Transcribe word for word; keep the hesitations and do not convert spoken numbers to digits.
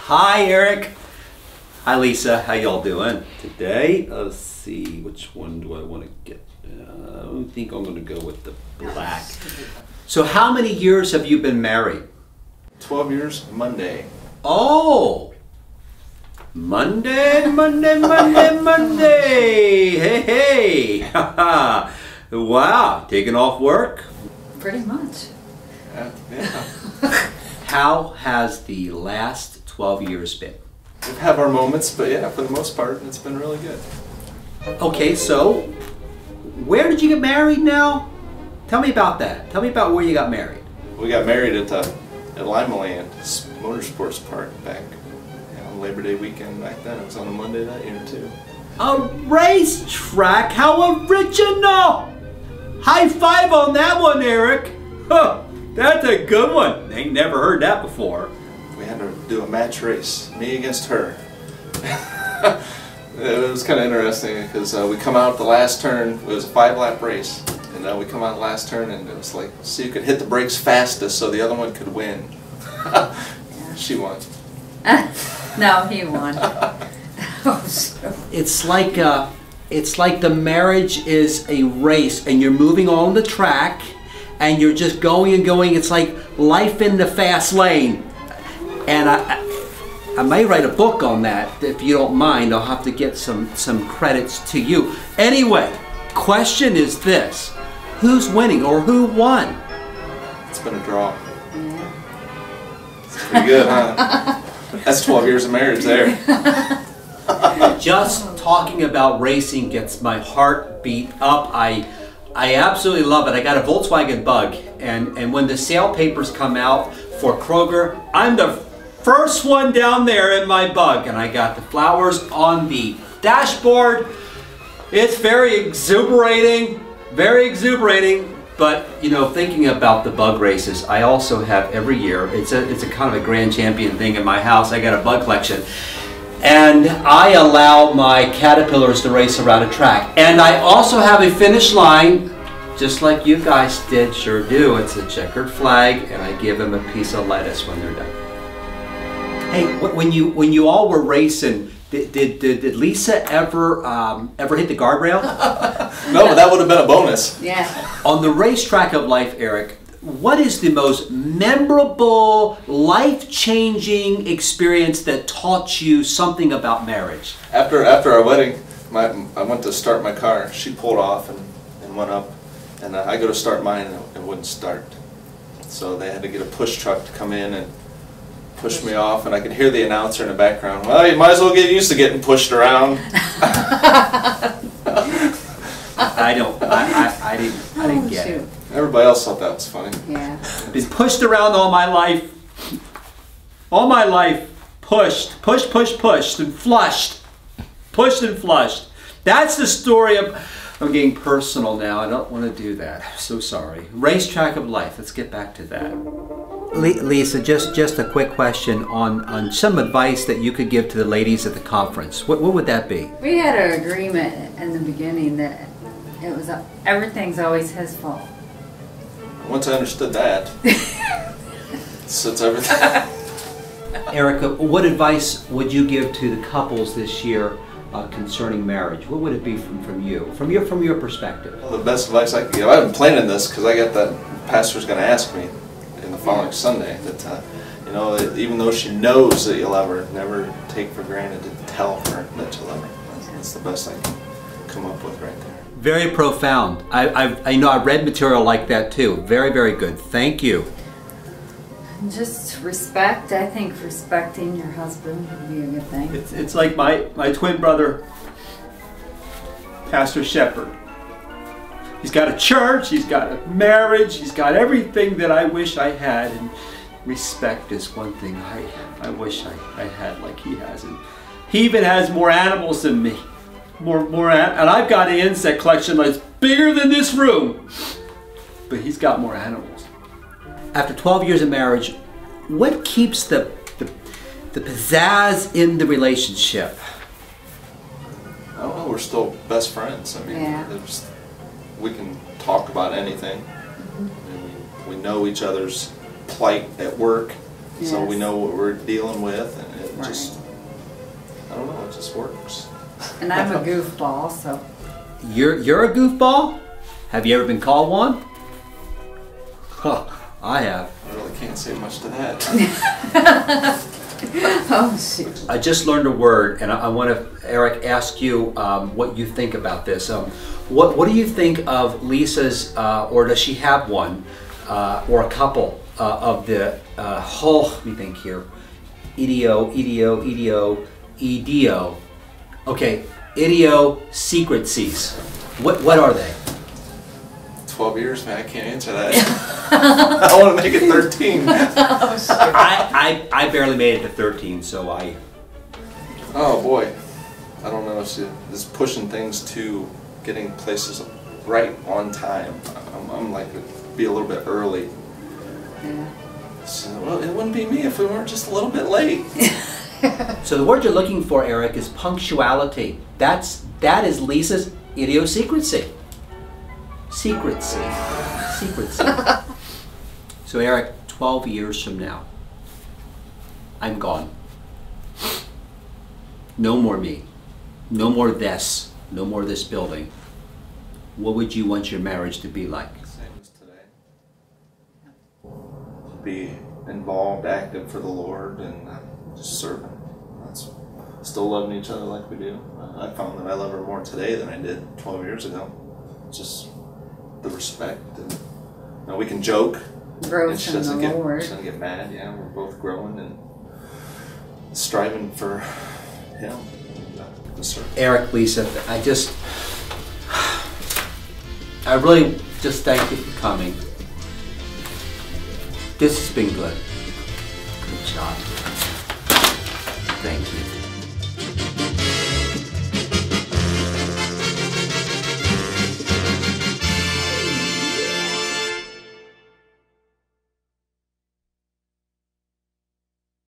Hi, Eric. Hi, Lisa. How y'all doing today? Let's see, which one do I want to get? Uh, I think I'm going to go with the black. So how many years have you been married? twelve years, Monday. Oh! Monday, Monday, Monday, Monday! Hey, hey! Wow, taking off work? Pretty much. Uh, yeah. How has the last twelve years been? We've had our moments, but yeah, for the most part, it's been really good. Okay, so where did you get married now? Tell me about that. Tell me about where you got married. We got married at uh, at Lima Land Motorsports Park back you know, on Labor Day weekend back then. It was on a Monday that year too. A racetrack? How original! High five on that one, Eric. Huh, that's a good one. Ain't never heard that before. We had to do a match race, me against her. It was kind of interesting because uh, we come out the last turn. It was a five-lap race, and uh, we come out the last turn, and it was like so you could hit the brakes fastest, so the other one could win. She won. No, he won. It's like uh, it's like the marriage is a race, and you're moving on the track, and you're just going and going. It's like life in the fast lane. And I, I, I may write a book on that, if you don't mind. I'll have to get some, some credits to you. Anyway, question is this. Who's winning or who won? It's been a draw. Yeah. It's pretty good, huh? That's twelve years of marriage there. Just talking about racing gets my heart beat up. I, I absolutely love it. I got a Volkswagen Bug, and, and when the sale papers come out for Kroger, I'm the first one down there in my Bug, and I got the flowers on the dashboard. It's very exuberating, very exuberating. But you know, thinking about the Bug races, I also have every year. It's a it's a kind of a grand champion thing in my house. I got a Bug collection, and I allow my Caterpillars to race around a track. And I also have a finish line, just like you guys did. Sure do. It's a checkered flag, and I give them a piece of lettuce when they're done. Hey, when you when you all were racing, did did, did Lisa ever um, ever hit the guardrail? No, but that would have been a bonus. Yeah. On the racetrack of life, Eric, what is the most memorable, life-changing experience that taught you something about marriage? After after our wedding, my I went to start my car. She pulled off and, and went up, and uh, I go to start mine and it wouldn't start. So they had to get a push truck to come in and pushed me off, and I could hear the announcer in the background. Well, you might as well get used to getting pushed around. I don't. I, I, I didn't. I didn't Oh, get shoot. it. Everybody else thought that was funny. Yeah. I've been pushed around all my life. All my life, pushed, pushed, pushed, pushed, and flushed, pushed and flushed. That's the story of. I'm getting personal now. I don't want to do that. I'm so sorry. Racetrack of life. Let's get back to that. Lisa, just just a quick question on on some advice that you could give to the ladies at the conference. What what would that be? We had an agreement in the beginning that it was uh, everything's always his fault. Once I understood that, so it's everything. Erica, what advice would you give to the couples this year uh, concerning marriage? What would it be from from you, from your from your perspective? Well, the best advice I could give. I've been planning this because I got that pastor's going to ask me in the following Sunday that uh, you know, even though she knows that you love her, never take for granted to tell her that you love her. That's the best I can come up with right there. Very profound. I I've, I know I read material like that too. Very very good. Thank you. Just respect. I think respecting your husband would be a good thing. It's it's like my my twin brother, Pastor Sheppard. He's got a church, he's got a marriage, he's got everything that I wish I had, and respect is one thing I, I wish I, I had like he has. And he even has more animals than me. More, more, and I've got an insect collection that's bigger than this room, but he's got more animals. After twelve years of marriage, what keeps the, the, the pizzazz in the relationship? I don't know, we're still best friends. I mean, yeah. there's, we can talk about anything. Mm-hmm. I mean, we, we know each other's plight at work. So we Yes. know what we're dealing with, and it Right. just, I don't know, it just works. And I'm a goofball, so. You're you're a goofball? Have you ever been called one? Huh, I have. I really can't say much to that. Oh, shoot. I just learned a word, and I, I want to, Eric, ask you um, what you think about this. Um, what what do you think of Lisa's, uh, or does she have one, uh, or a couple uh, of the uh, whole? Let me think here. Idio, idio, idio, idio. Okay, idiosyncrasies. What what are they? Twelve years, man, I can't answer that. I want to make it thirteen. I, I I barely made it to thirteen, so I. Oh boy, I don't know if she is pushing things to getting places right on time. I'm, I'm like be a little bit early. Yeah. So, well, it wouldn't be me if we weren't just a little bit late. So the word you're looking for, Eric, is punctuality. That's that is Lisa's idiosyncrasy. Secrecy. Secrecy. So Eric, twelve years from now, I'm gone. No more me. No more this. No more this building. What would you want your marriage to be like? Same as today. Be involved, active for the Lord, and just serving. That's still loving each other like we do. I found that I love her more today than I did twelve years ago. Just the respect, and you know, we can joke. And Growth she in the doesn't get Lord. she doesn't get mad. Yeah, we're both growing and striving for Him. To serve. Eric, Lisa, I just, I really just thank you for coming. This has been good. Good job. Thank you.